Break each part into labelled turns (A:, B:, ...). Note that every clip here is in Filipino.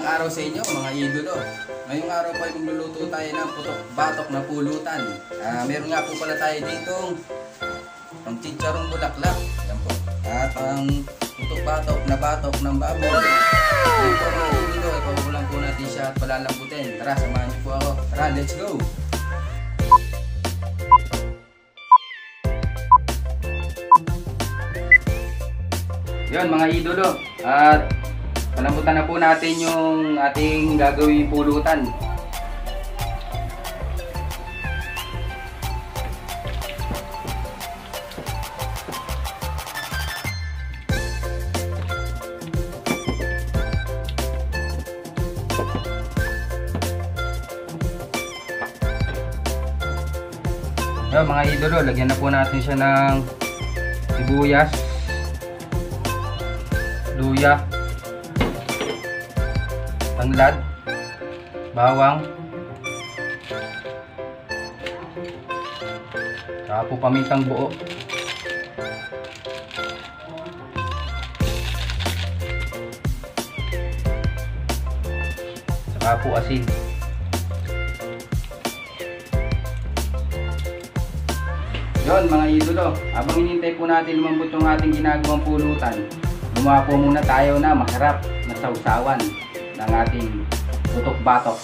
A: araw sa inyo mga idolo. Ngayong araw po ay magluluto tayo ng putok batok na pulutan. Meron nga po pala tayo ditong ang chicharong bulaklak. Yan po. At ang putok batok ng baboy. Yan po mga idolo. Ipapakulang po natin siya at palalambutin. Tara, samahan niyo po ako. Tara, let's go! Yan mga idolo. At palambutan na po natin yung ating gagawing pulutan. Yan mga idolo, lagyan na po natin siya ng sibuyas, luya, tanglad, bawang, saka po pamintang buo, saka po asin. Yon mga idolo, habang hinintay po natin lumambot yung ating ginagawang pulutan, gumawa po muna tayo na masarap na sausawan ng ating putok batok.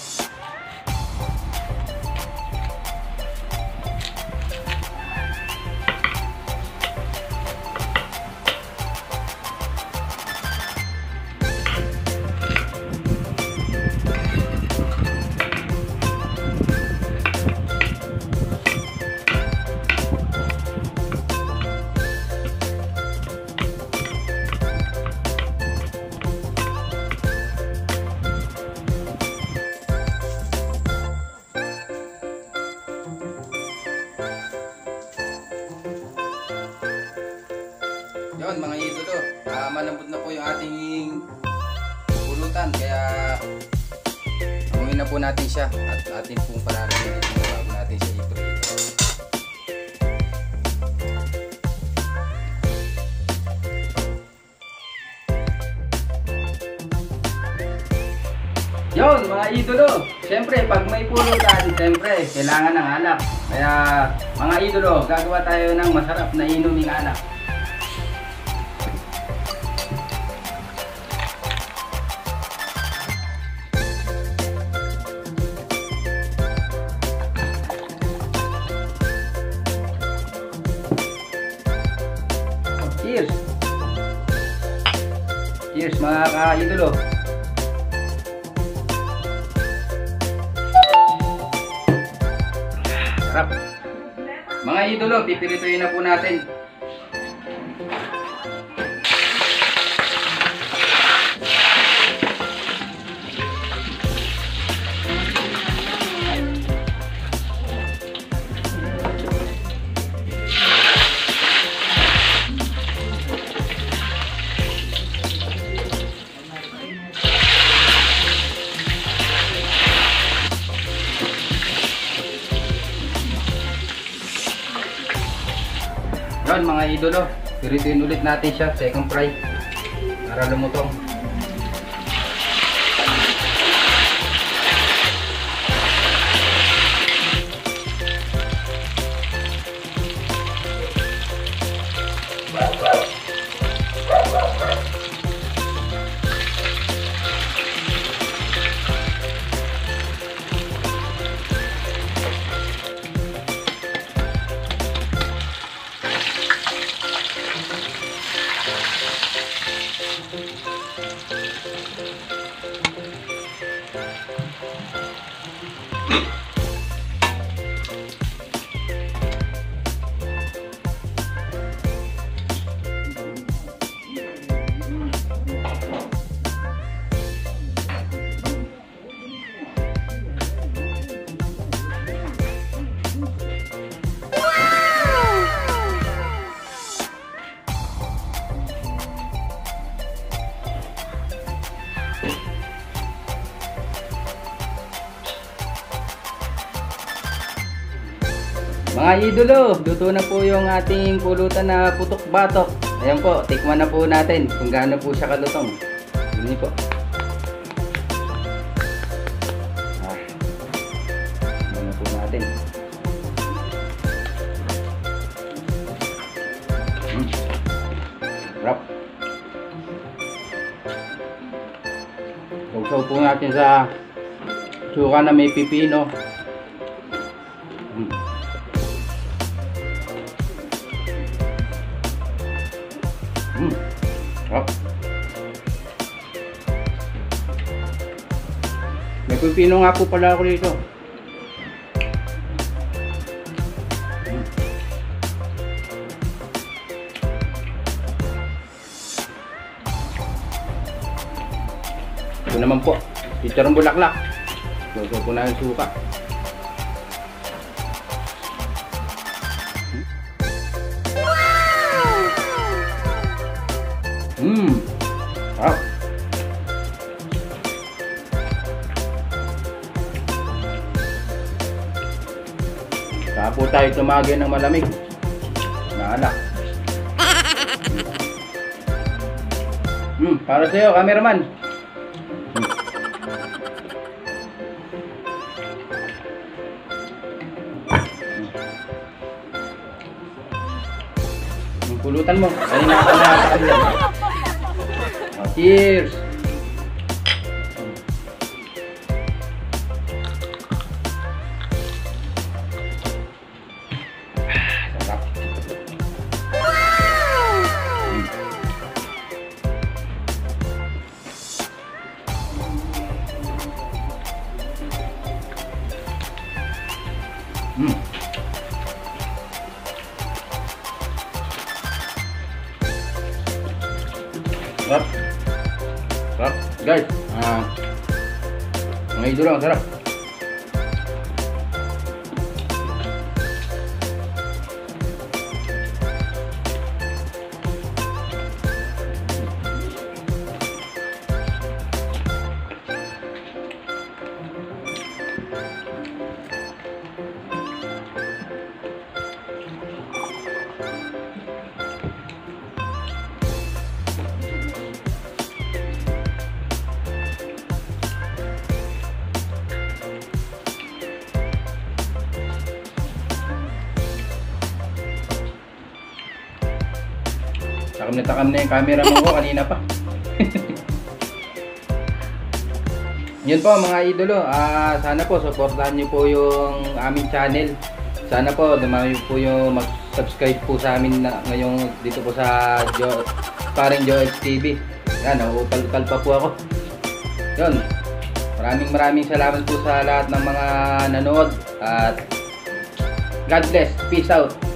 A: Yun mga idolo, malambot na po yung ating pulutan, kaya amuin na po natin siya at atin pong palalamin bago natin siya i-prito. Yun mga idolo, siyempre pag may pulutan, siyempre kailangan ng alak. Kaya mga idolo, gagawa tayo ng masarap na inuming alak. Cheers! Cheers mga ka-idolo! Sarap! Mga idolo, pipirituin na po natin. Yun mga idolo, pirituin ulit natin siya, second fry para lumutong. Mga idolo, luto na po yung ating pulutan na putok batok. Ayan po, tikman na po natin kung gaano po siya kalutong. Yun po.
B: Sarap. Sausaw po natin sa suka na may pipino. Sarap. May pipino nga po pala ako dito. Ito naman po, chicharong bulaklak. Luto po na yung suka. Sarap. Saka po tayo tumagay ng malamig. Naalak. Para sa'yo, cameraman. Pulutan mo. Kanina ka na. Cheers! Sarap. Sarap. Sarap guys, mga idol lang, sarap. Takam na yung camera mo kanina pa. Yun po mga idolo, sana po supportahan nyo po yung aming channel. Sana po dumami po yung mag-subscribe po sa amin na, ngayong dito po sa Paring Joe X TV. Yan, nauupal-upal pa po ako. Yun, maraming salamat po sa lahat ng mga nanood at God bless, peace out.